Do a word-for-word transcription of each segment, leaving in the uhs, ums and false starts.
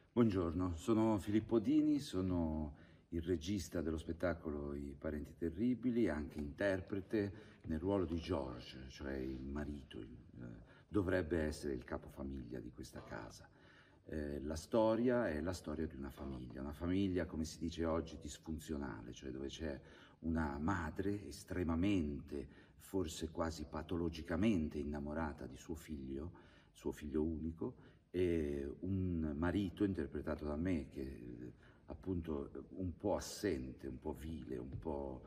Buongiorno, sono Filippo Dini, sono il regista dello spettacolo I Parenti Terribili, anche interprete nel ruolo di George, cioè il marito, il, eh, dovrebbe essere il capofamiglia di questa casa. Eh, la storia è la storia di una famiglia, una famiglia, come si dice oggi, disfunzionale, cioè dove c'è una madre estremamente, forse quasi patologicamente innamorata di suo figlio, suo figlio unico, e un marito interpretato da me che appunto un po' assente, un po' vile, un po'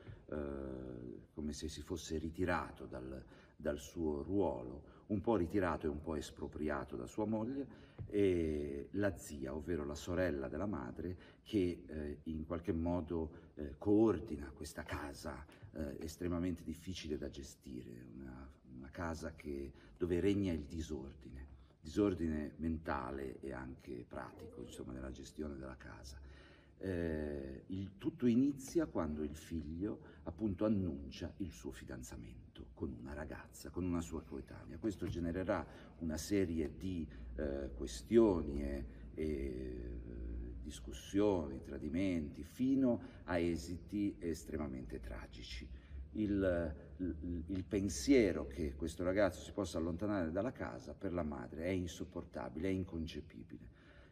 eh, come se si fosse ritirato dal, dal suo ruolo, un po' ritirato e un po' espropriato da sua moglie, e la zia, ovvero la sorella della madre, che eh, in qualche modo eh, coordina questa casa eh, estremamente difficile da gestire, una, una casa che, dove regna il disordine. Disordine mentale e anche pratico, insomma, nella gestione della casa. Eh, il tutto inizia quando il figlio appunto annuncia il suo fidanzamento con una ragazza, con una sua coetanea. Questo genererà una serie di eh, questioni e, e discussioni, tradimenti, fino a esiti estremamente tragici. Il, il, il pensiero che questo ragazzo si possa allontanare dalla casa per la madre è insopportabile, è inconcepibile.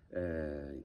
Eh,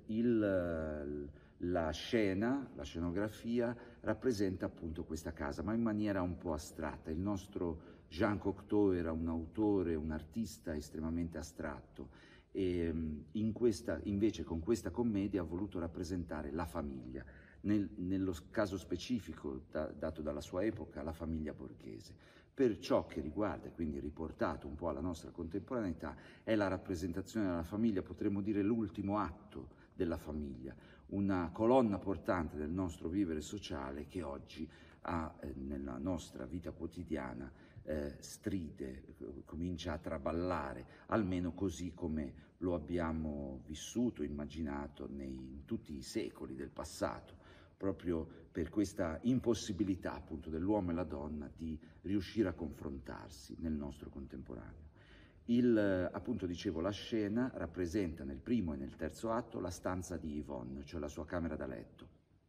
il, la scena, la scenografia rappresenta appunto questa casa, ma in maniera un po' astratta. Il nostro Jean Cocteau era un autore, un artista estremamente astratto, e in questa, invece con questa commedia ha voluto rappresentare la famiglia. Nel, nello caso specifico da, dato dalla sua epoca, la famiglia borghese. Per ciò che riguarda, quindi riportato un po' alla nostra contemporaneità, è la rappresentazione della famiglia, potremmo dire l'ultimo atto della famiglia, una colonna portante del nostro vivere sociale che oggi ha eh, nella nostra vita quotidiana eh, stride, comincia a traballare, almeno così come lo abbiamo vissuto, immaginato nei, in tutti i secoli del passato, proprio per questa impossibilità appunto dell'uomo e la donna di riuscire a confrontarsi nel nostro contemporaneo. Il, appunto dicevo, la scena rappresenta nel primo e nel terzo atto la stanza di Yvonne, cioè la sua camera da letto.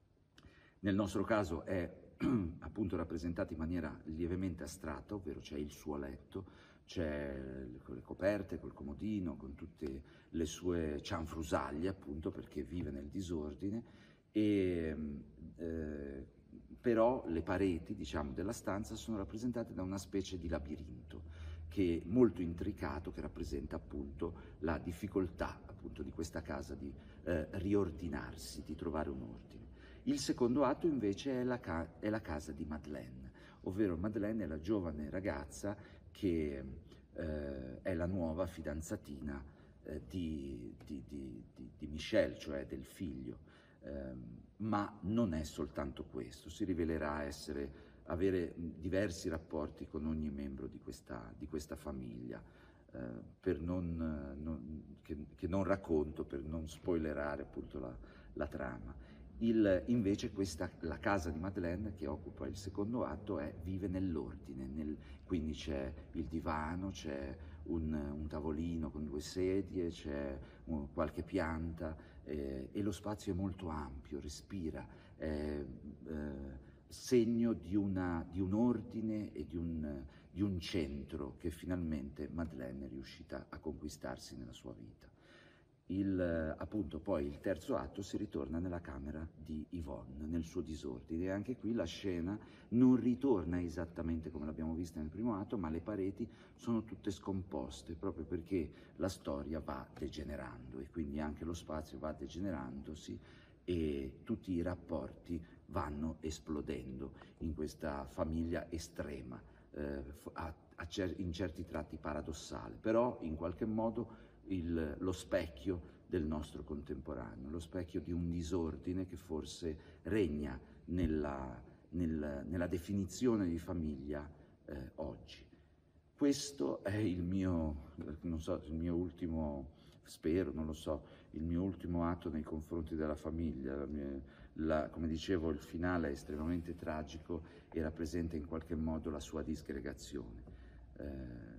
Nel nostro caso è appunto rappresentata in maniera lievemente astratta, ovvero c'è il suo letto, c'è con le coperte, col comodino, con tutte le sue cianfrusaglie, appunto perché vive nel disordine, e eh, però le pareti, diciamo, della stanza sono rappresentate da una specie di labirinto che è molto intricato, che rappresenta appunto la difficoltà appunto di questa casa di eh, riordinarsi, di trovare un ordine. Il secondo atto invece è la, ca- è la casa di Madeleine, ovvero Madeleine è la giovane ragazza che eh, è la nuova fidanzatina eh, di, di, di, di Michel, cioè del figlio. Eh, ma non è soltanto questo, si rivelerà essere, avere diversi rapporti con ogni membro di questa, di questa famiglia, eh, per non, non, che, che non racconto, per non spoilerare appunto la, la trama. Il, invece questa, la casa di Madeleine, che occupa il secondo atto, è, vive nell'ordine, nel, quindi c'è il divano, c'è un, un tavolino con due sedie, c'è un, qualche pianta, eh, e lo spazio è molto ampio, respira, è eh, segno di, una, di un ordine e di un, di un centro che finalmente Madeleine è riuscita a conquistarsi nella sua vita. Il, appunto poi il terzo atto si ritorna nella camera di Yvonne, nel suo disordine, e anche qui la scena non ritorna esattamente come l'abbiamo vista nel primo atto, ma le pareti sono tutte scomposte, proprio perché la storia va degenerando e quindi anche lo spazio va degenerandosi e tutti i rapporti vanno esplodendo in questa famiglia estrema, eh, a, a cer- in certi tratti paradossale, però in qualche modo Il, lo specchio del nostro contemporaneo, lo specchio di un disordine che forse regna nella, nel, nella definizione di famiglia eh, oggi. Questo è il mio, non so, il mio ultimo, spero, non lo so, il mio ultimo atto nei confronti della famiglia. La mia, la, come dicevo, il finale è estremamente tragico e rappresenta in qualche modo la sua disgregazione. Eh,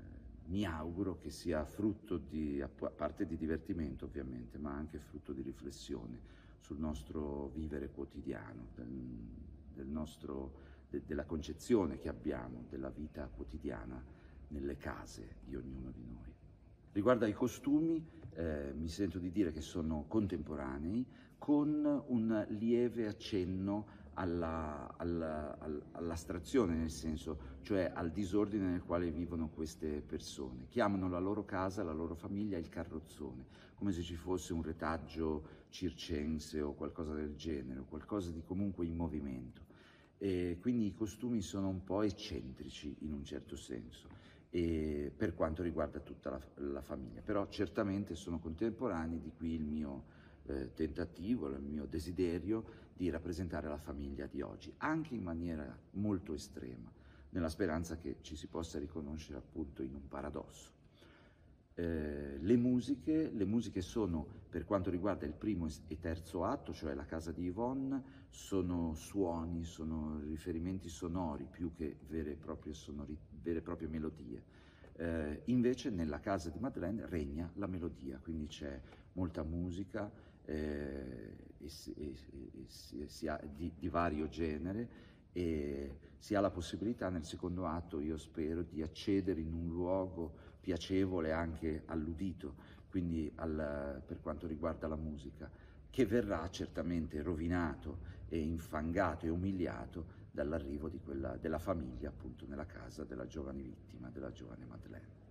mi auguro che sia frutto di, a parte di divertimento ovviamente, ma anche frutto di riflessione sul nostro vivere quotidiano, del, del nostro, de, della concezione che abbiamo della vita quotidiana nelle case di ognuno di noi. Riguardo ai costumi, eh, mi sento di dire che sono contemporanei, con un lieve accenno alla, alla, all'astrazione, nel senso, cioè al disordine nel quale vivono queste persone. Chiamano la loro casa, la loro famiglia il carrozzone, come se ci fosse un retaggio circense o qualcosa del genere, o qualcosa di comunque in movimento. E quindi i costumi sono un po' eccentrici in un certo senso, e per quanto riguarda tutta la, la famiglia, però certamente sono contemporanei, di qui il mio eh, tentativo, il mio desiderio di rappresentare la famiglia di oggi, anche in maniera molto estrema, nella speranza che ci si possa riconoscere appunto in un paradosso. Eh, le musiche, le musiche sono, per quanto riguarda il primo e terzo atto, cioè la casa di Yvonne, sono suoni, sono riferimenti sonori più che vere e proprie, sonori, vere e proprie melodie. Eh, invece nella casa di Madeleine regna la melodia, quindi c'è molta musica eh, e, e, e, e si ha di, di vario genere, e si ha la possibilità nel secondo atto, io spero, di accedere in un luogo piacevole anche all'udito, quindi al, per quanto riguarda la musica, che verrà certamente rovinato e infangato e umiliato dall'arrivo di quella, della famiglia appunto nella casa della giovane vittima, della giovane Madeleine.